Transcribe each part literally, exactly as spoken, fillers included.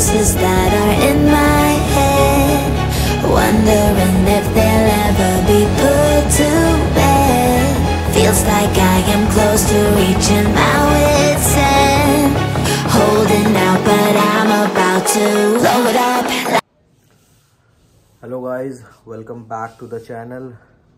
voices that are in my head, wondering if they'll ever be put to bed. Feels like I am close to reaching my wit's end, holding out but I'm about to blow it up. Hello guys, welcome back to the channel.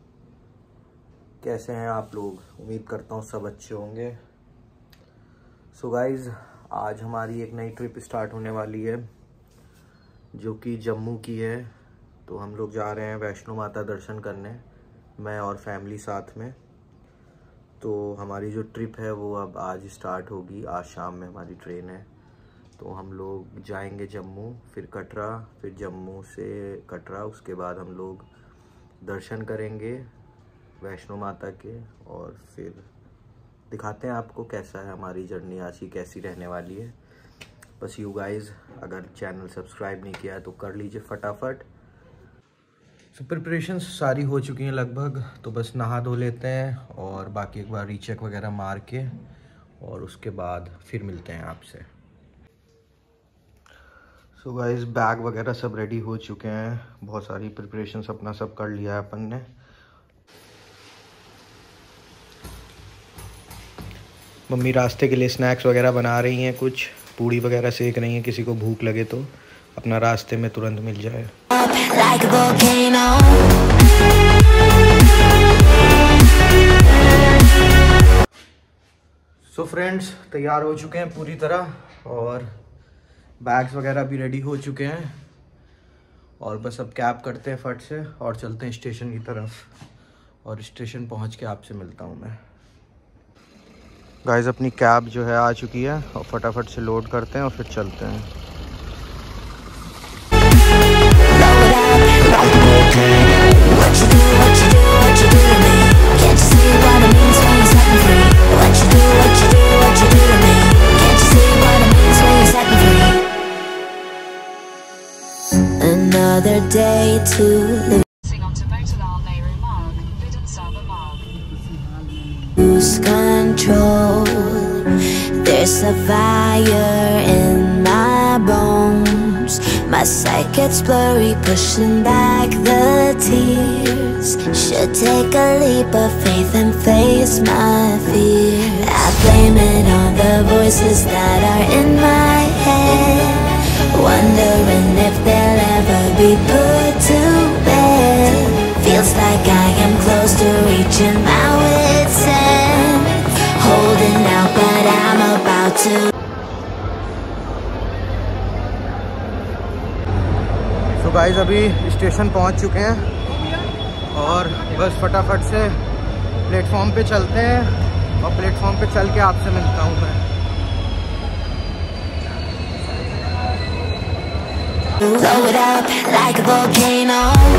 कैसे हैं आप लोग? उम्मीद करता हूँ सब अच्छे होंगे। सो गाइस, आज हमारी एक नई ट्रिप स्टार्ट होने वाली है जो कि जम्मू की है। तो हम लोग जा रहे हैं वैष्णो माता दर्शन करने, मैं और फैमिली साथ में। तो हमारी जो ट्रिप है वो अब आज स्टार्ट होगी। आज शाम में हमारी ट्रेन है, तो हम लोग जाएंगे जम्मू, फिर कटरा, फिर जम्मू से कटरा। उसके बाद हम लोग दर्शन करेंगे वैष्णो माता के, और फिर दिखाते हैं आपको कैसा है हमारी जर्नी आज की, कैसी रहने वाली है। बस यू गाइस, अगर चैनल सब्सक्राइब नहीं किया है तो कर लीजिए फटाफट। तो प्रिपरेशंस सारी हो चुकी हैं लगभग, तो बस नहा धो लेते हैं और बाकी एक बार रीचेक वगैरह मार के, और उसके बाद फिर मिलते हैं आपसे। सो गाइस, बैग वगैरह सब रेडी हो चुके हैं, बहुत सारी प्रिपरेशंस अपना सब कर लिया है अपन ने। मम्मी रास्ते के लिए स्नैक्स वगैरह बना रही हैं, कुछ पूड़ी वगैरह सेक रही हैं, किसी को भूख लगे तो अपना रास्ते में तुरंत मिल जाए। सो फ्रेंड्स, तैयार हो चुके हैं पूरी तरह, और बैग्स वगैरह भी रेडी हो चुके हैं, और बस अब कैब करते हैं फट से और चलते हैं स्टेशन की तरफ, और स्टेशन पहुंच के आपसे मिलता हूं मैं। गाइस, अपनी कैब जो है आ चुकी है, और फटाफट से लोड करते हैं और फिर चलते हैं। Another day to live. Lose control. There's a fire in my bones. My sight gets blurry, pushing back the tears. Should take a leap of faith and face my fear. I blame it on the voices that are in my head, wondering if they'll ever be put to bed. Feels like I am close to reaching my wit's end, holding out but I'm about to. तो guys, अभी station पहुंच चुके हैं, और बस फटाफट से platform पे चलते हैं, और प्लेटफॉर्म पे चल के आपसे मिलता हूं मैं। Blow it up like a volcano.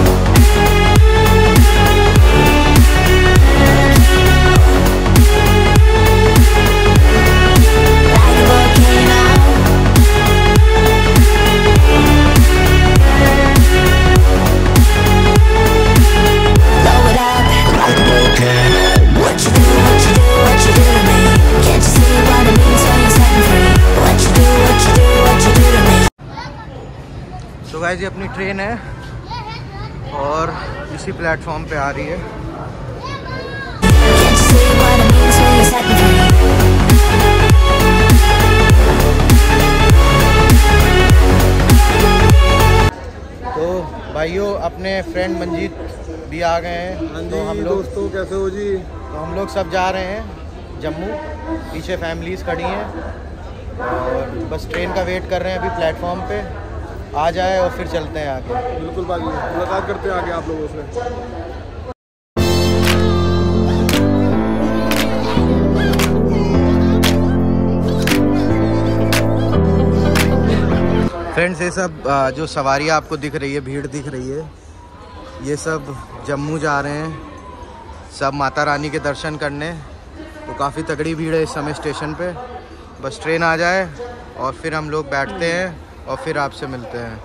Like a volcano. Blow it up like a volcano. What you do, what you do, what you do to me? Can't you see what it means when you're setting free? What you do, what you do, what you do to me? तो guys, ये अपनी train है और इसी platform पे आ रही है। तो भाइयों, अपने फ्रेंड मंजीत भी आ गए हैं। तो हम लोग, दोस्तों कैसे हो जी? तो हम लोग सब जा रहे हैं जम्मू, पीछे फैमिलीज खड़ी हैं, और बस ट्रेन का वेट कर रहे हैं अभी प्लेटफॉर्म पे आ जाए, और फिर चलते हैं आगे। बिल्कुल भाई, मुलाकात करते हैं आगे आप लोगों से। फ्रेंड्स, ये सब जो सवारी आपको दिख रही है, भीड़ दिख रही है, ये सब जम्मू जा रहे हैं, सब माता रानी के दर्शन करने। तो काफ़ी तगड़ी भीड़ है इस समय स्टेशन पे। बस ट्रेन आ जाए और फिर हम लोग बैठते हैं, और फिर आपसे मिलते हैं।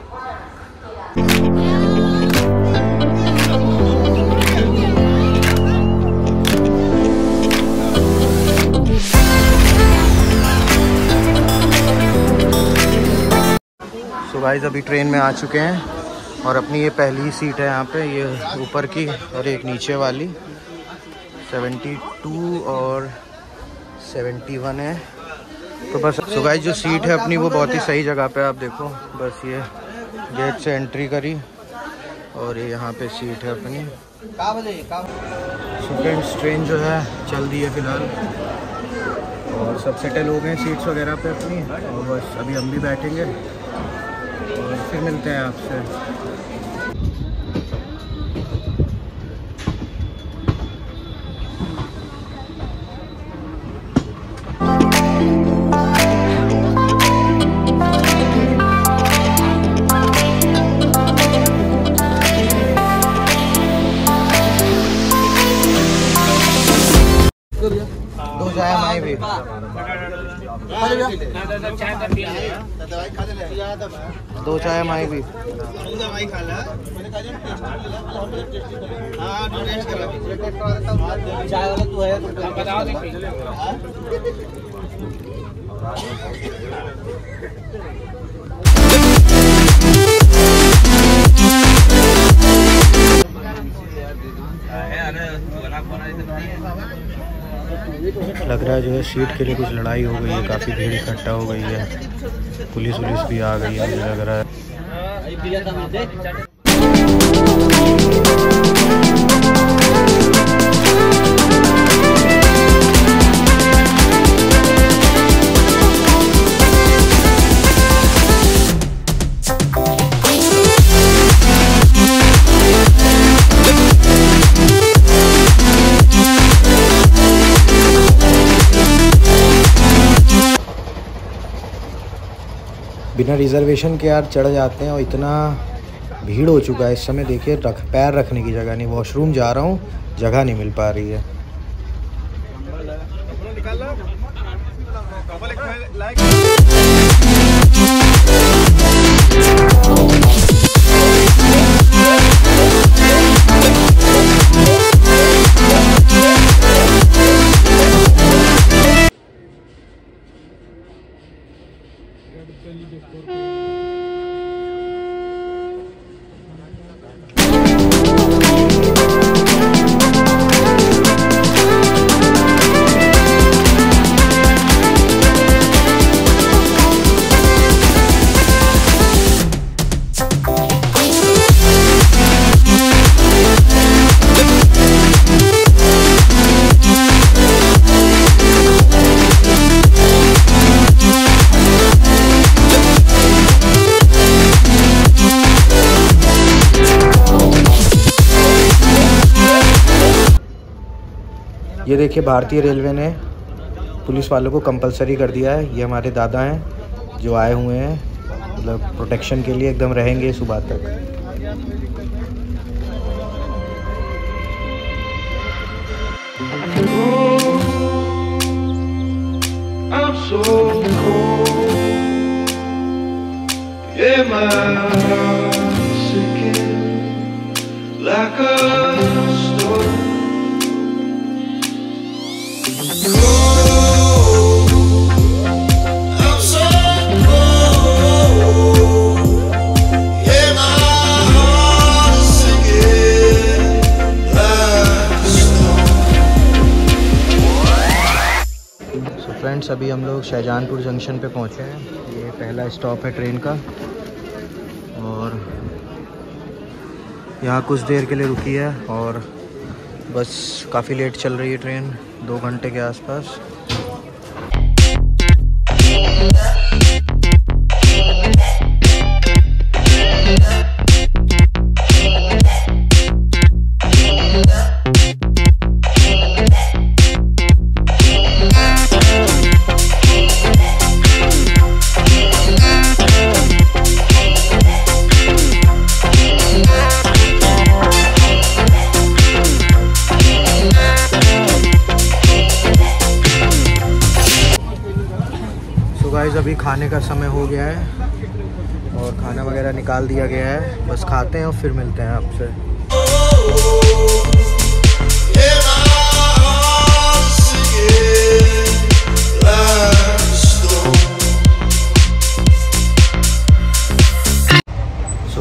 सो गाइस अभी ट्रेन में आ चुके हैं और अपनी ये पहली सीट है यहाँ पे, ये ऊपर की और एक नीचे वाली। सेवेंटी टू और सेवेंटी वन है। तो बस सो गाइस जो सीट है अपनी वो बहुत ही सही जगह पे, आप देखो बस ये गेट से एंट्री करी और ये यहाँ पे सीट है अपनी। सो फ्रेंड्स ट्रेन जो है चल दी है फ़िलहाल और सब सेटल हो गए सीट्स वगैरह पे अपनी, और बस अभी हम भी बैठेंगे और फिर मिलते हैं आपसे। दो चाय माई भी दो चाय माई भी चाय वाला तू है तो बताओ। लग रहा है जो है सीट के लिए कुछ लड़ाई हो गई है, काफ़ी भीड़ इकट्ठा हो गई है, पुलिस पुलिस भी आ गई है मुझे लग रहा है। बिना रिजर्वेशन के यार चढ़ जाते हैं और इतना भीड़ हो चुका है इस समय। देखिए रख पैर रखने की जगह नहीं, वॉशरूम जा रहा हूँ जगह नहीं मिल पा रही है। ये देखिए भारतीय रेलवे ने पुलिस वालों को कंपलसरी कर दिया है। ये हमारे दादा हैं जो आए हुए हैं, मतलब प्रोटेक्शन के लिए एकदम रहेंगे सुबह तक। I'm so cold. Yeah, my heart's sinking like a storm. Friends अभी हम लोग शाहजहानपुर जंक्शन पे पहुँचे हैं। ये पहला स्टॉप है ट्रेन का और यहाँ कुछ देर के लिए रुकी है और बस काफ़ी लेट चल रही है ट्रेन, दो घंटे के आसपास। गाइस अभी खाने का समय हो गया है और खाना वगैरह निकाल दिया गया है, बस खाते हैं और फिर मिलते हैं आपसे।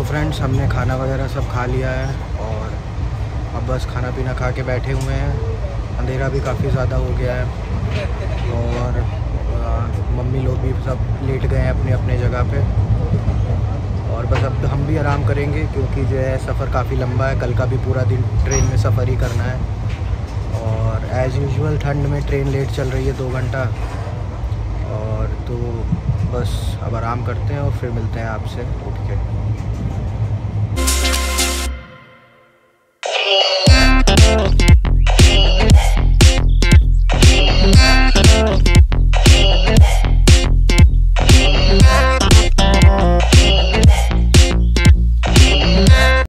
फ्रेंड्स, हमने खाना वगैरह सब खा लिया है और अब बस खाना पीना खा के बैठे हुए हैं। अंधेरा भी काफ़ी ज़्यादा हो गया है और आ, मम्मी लोग भी सब लेट गए हैं अपने अपने जगह पे और बस अब हम भी आराम करेंगे क्योंकि जो है सफ़र काफ़ी लंबा है। कल का भी पूरा दिन ट्रेन में सफ़र ही करना है और एज़ यूजुअल ठंड में ट्रेन लेट चल रही है दो घंटा। और तो बस अब आराम करते हैं और फिर मिलते हैं आपसे। ओके।